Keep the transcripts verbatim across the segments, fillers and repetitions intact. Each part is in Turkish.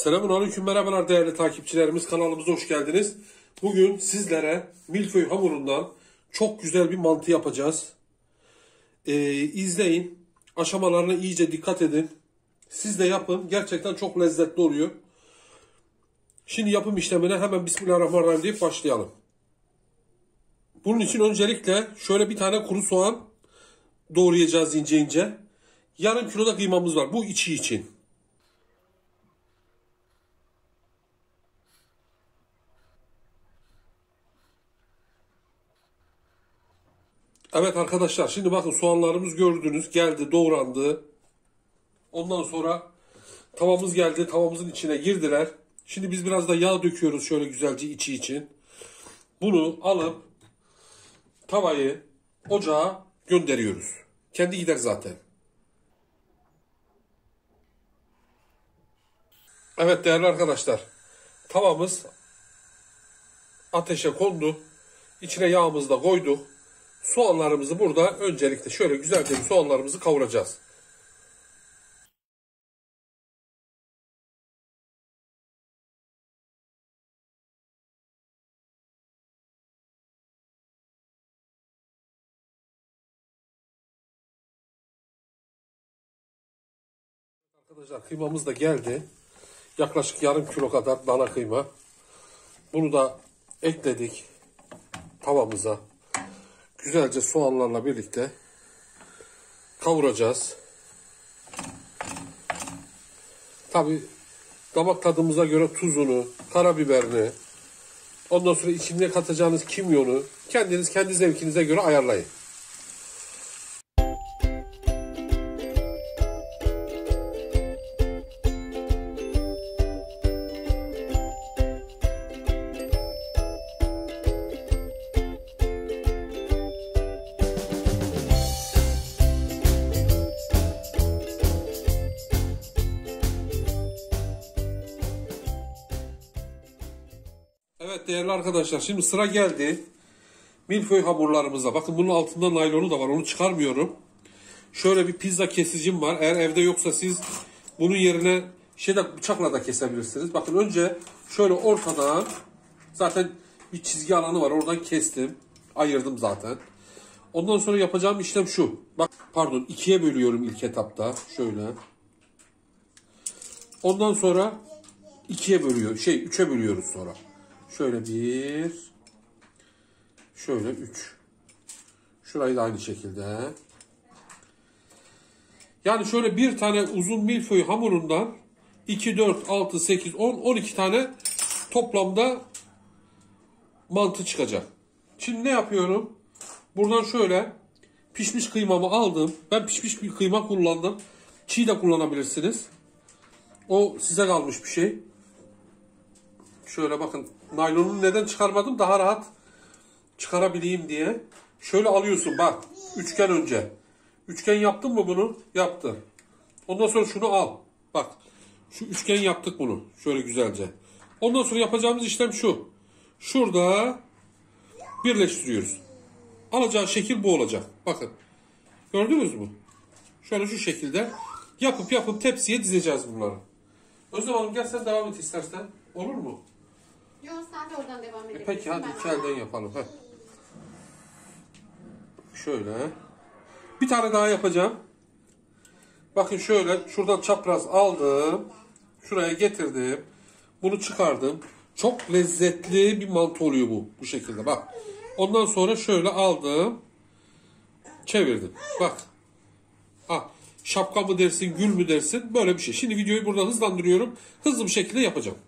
Selamünaleyküm, merhabalar değerli takipçilerimiz, kanalımıza hoş geldiniz. Bugün sizlere milföy hamurundan çok güzel bir mantı yapacağız. Ee, izleyin, aşamalarına iyice dikkat edin. Siz de yapın, gerçekten çok lezzetli oluyor. Şimdi yapım işlemine hemen Bismillahirrahmanirrahim deyip başlayalım. Bunun için öncelikle şöyle bir tane kuru soğan doğrayacağız ince ince. Yarım kilo da kıymamız var, bu içi için. Evet arkadaşlar, şimdi bakın soğanlarımız gördünüz geldi, doğrandı. Ondan sonra tavamız geldi, tavamızın içine girdiler. Şimdi biz biraz da yağ döküyoruz şöyle güzelce içi için. Bunu alıp tavayı ocağa gönderiyoruz. Kendi gider zaten. Evet değerli arkadaşlar, tavamız ateşe kondu. İçine yağımızı da koyduk. Soğanlarımızı burada öncelikle şöyle güzelce soğanlarımızı kavuracağız. Arkadaşlar kıymamız da geldi. Yaklaşık yarım kilo kadar dana kıyma. Bunu da ekledik tavamıza. Güzelce soğanlarla birlikte kavuracağız. Tabi damak tadımıza göre tuzunu, karabiberini, ondan sonra içine katacağınız kimyonu kendiniz kendi zevkinize göre ayarlayın. Evet değerli arkadaşlar, şimdi sıra geldi milföy hamurlarımıza. Bakın bunun altında naylonu da var, onu çıkarmıyorum. Şöyle bir pizza kesicim var. Eğer evde yoksa siz bunun yerine şeyde bıçakla da kesebilirsiniz. Bakın önce şöyle ortadan zaten bir çizgi alanı var, oradan kestim. Ayırdım zaten. Ondan sonra yapacağım işlem şu. Bak pardon ikiye bölüyorum ilk etapta. Şöyle. Ondan sonra ikiye bölüyor. Şey üçe bölüyoruz sonra. Şöyle bir, şöyle üç. Şurayı da aynı şekilde. Yani şöyle bir tane uzun milföy hamurundan iki, dört, altı, sekiz, on, on iki tane toplamda mantı çıkacak. Şimdi ne yapıyorum? Buradan şöyle pişmiş kıymamı aldım. Ben pişmiş bir kıyma kullandım. Çiğ de kullanabilirsiniz. O size kalmış bir şey. Şöyle bakın, naylonunu neden çıkarmadım? Daha rahat çıkarabileyim diye. Şöyle alıyorsun bak, üçgen önce. Üçgen yaptın mı bunu? Yaptın. Ondan sonra şunu al. Bak, şu üçgen yaptık bunu. Şöyle güzelce. Ondan sonra yapacağımız işlem şu. Şurada birleştiriyoruz. Alacağı şekil bu olacak. Bakın. Gördünüz mü? Şöyle şu şekilde yapıp yapıp tepsiye dizeceğiz bunları. Özlem Hanım gel sen devam et istersen. Olur mu? Yok sen de oradan devam edelim. E peki hadi iki elden yapalım. Heh. Şöyle. Bir tane daha yapacağım. Bakın şöyle şuradan çapraz aldım. Şuraya getirdim. Bunu çıkardım. Çok lezzetli bir mantı oluyor bu. Bu şekilde bak. Ondan sonra şöyle aldım. Çevirdim. Bak. Ah, şapka mı dersin, gül mü dersin? Böyle bir şey. Şimdi videoyu burada hızlandırıyorum. Hızlı bir şekilde yapacağım.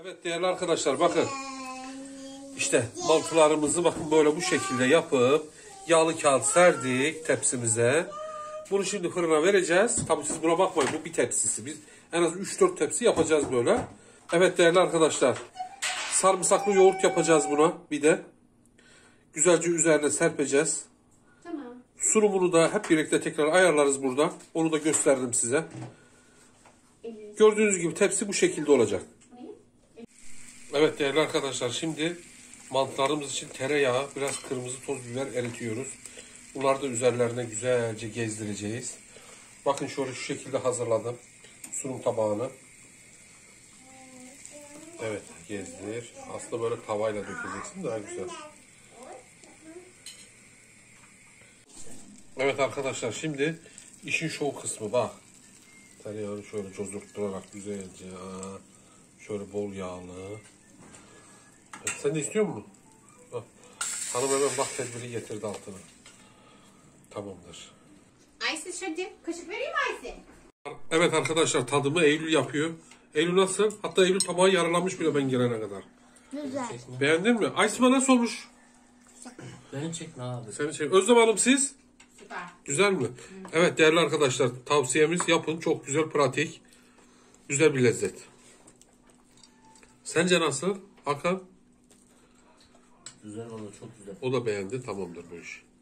Evet değerli arkadaşlar bakın. İşte mantılarımızı bakın böyle bu şekilde yapıp yağlı kağıt serdik tepsimize. Bunu şimdi fırına vereceğiz. Tabii siz buna bakmayın, bu bir tepsisi. Biz en az üç dört tepsi yapacağız böyle. Evet değerli arkadaşlar. Sarımsaklı yoğurt yapacağız buna bir de. Güzelce üzerine serpeceğiz. Tamam. Sunumunu da hep birlikte tekrar ayarlarız burada. Onu da gösterdim size. Gördüğünüz gibi tepsi bu şekilde olacak. Evet değerli arkadaşlar, şimdi mantılarımız için tereyağı, biraz kırmızı toz biber eritiyoruz. Bunları da üzerlerine güzelce gezdireceğiz. Bakın şöyle şu şekilde hazırladım sunum tabağını. Evet, gezdir. Aslında böyle tavayla dökeceksin, daha güzel. Evet arkadaşlar, şimdi işin şov kısmı bak. Tereyağını şöyle cozurtturarak güzelce. Aa, şöyle bol yağlı. Evet, sen de istiyor musun? Bak. Hanım hemen bak tedbiri getirdi altına. Tamamdır. Ayşe hadi. Kaşık vereyim mi Ayşe? Evet arkadaşlar, tadımı Eylül yapıyor. Eylül nasıl? Hatta Eylül tabağı yarılamış bile ben gelene kadar. Güzel. Beğendin mi? Aysma nasıl olmuş? Beni çekme abi. Seni şey. Özlem Hanım siz? Süper. Güzel mi? Evet değerli arkadaşlar, tavsiyemiz yapın. Çok güzel, pratik. Güzel bir lezzet. Sence nasıl Hakan? Güzel oldu, çok güzel. O da beğendi. Tamamdır bu iş.